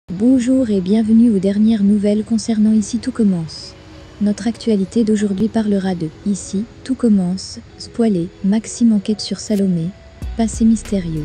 Bonjour et bienvenue aux dernières nouvelles concernant Ici tout commence. Notre actualité d'aujourd'hui parlera de Ici tout commence, spoilé, Maxime enquête sur Salomé, passé mystérieux.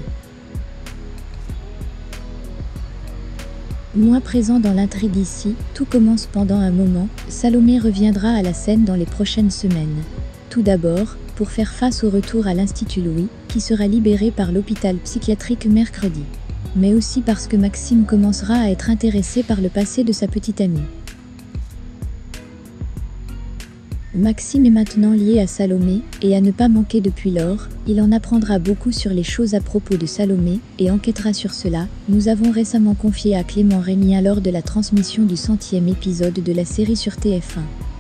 Moins présent dans l'intrigue Ici, tout commence pendant un moment, Salomé reviendra à la scène dans les prochaines semaines. Tout d'abord, pour faire face au retour à l'Institut Louis, qui sera libéré par l'hôpital psychiatrique mercredi. Mais aussi parce que Maxime commencera à être intéressé par le passé de sa petite amie. Maxime est maintenant lié à Salomé, et à ne pas manquer depuis lors, il en apprendra beaucoup sur les choses à propos de Salomé, et enquêtera sur cela, nous avons récemment confié à Clément Rémien lors de la transmission du 100e épisode de la série sur TF1.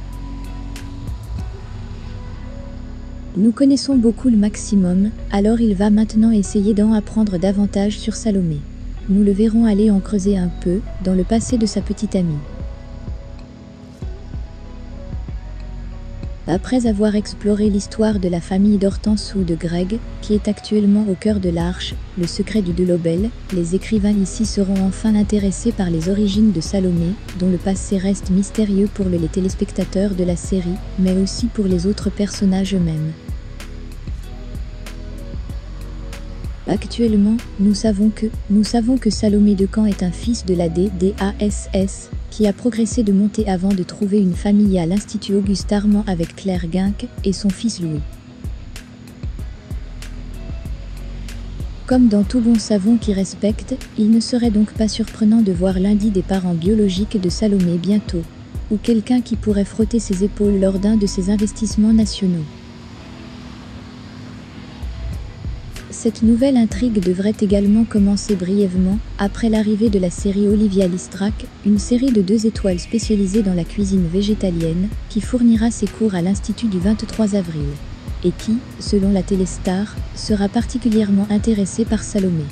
Nous connaissons beaucoup le Maximum, alors il va maintenant essayer d'en apprendre davantage sur Salomé. Nous le verrons aller en creuser un peu, dans le passé de sa petite amie. Après avoir exploré l'histoire de la famille d'Hortense ou de Greg, qui est actuellement au cœur de l'Arche, le secret du Delobel, les écrivains ici seront enfin intéressés par les origines de Salomé, dont le passé reste mystérieux pour les téléspectateurs de la série, mais aussi pour les autres personnages eux-mêmes. Actuellement, nous savons que Salomé Decamps est un fils de la DASS, qui a progressé de montée avant de trouver une famille à l'Institut Auguste Armand avec Claire Guinck et son fils Louis. Comme dans tout bon savon qui respecte, il ne serait donc pas surprenant de voir l'un des parents biologiques de Salomé bientôt, ou quelqu'un qui pourrait frotter ses épaules lors d'un de ses investissements nationaux. Cette nouvelle intrigue devrait également commencer brièvement, après l'arrivée de la série Olivia Listrac, une série de 2 étoiles spécialisée dans la cuisine végétalienne, qui fournira ses cours à l'Institut du 23 avril, et qui, selon la téléstar, sera particulièrement intéressée par Salomé.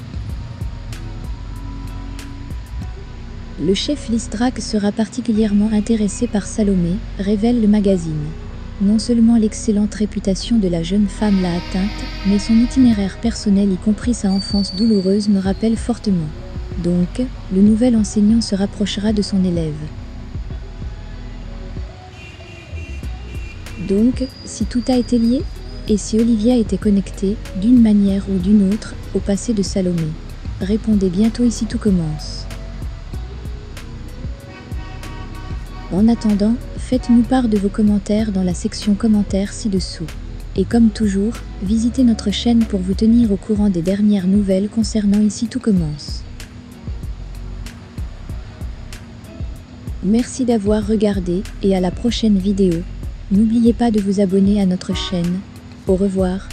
Le chef Listrac sera particulièrement intéressé par Salomé, révèle le magazine. Non seulement l'excellente réputation de la jeune femme l'a atteinte, mais son itinéraire personnel y compris sa enfance douloureuse me rappelle fortement. Donc, le nouvel enseignant se rapprochera de son élève. Donc, si tout a été lié, et si Olivia était connectée, d'une manière ou d'une autre, au passé de Salomé? Répondez bientôt Ici tout commence. En attendant, faites-nous part de vos commentaires dans la section commentaires ci-dessous. Et comme toujours, visitez notre chaîne pour vous tenir au courant des dernières nouvelles concernant Ici tout commence. Merci d'avoir regardé et à la prochaine vidéo. N'oubliez pas de vous abonner à notre chaîne. Au revoir.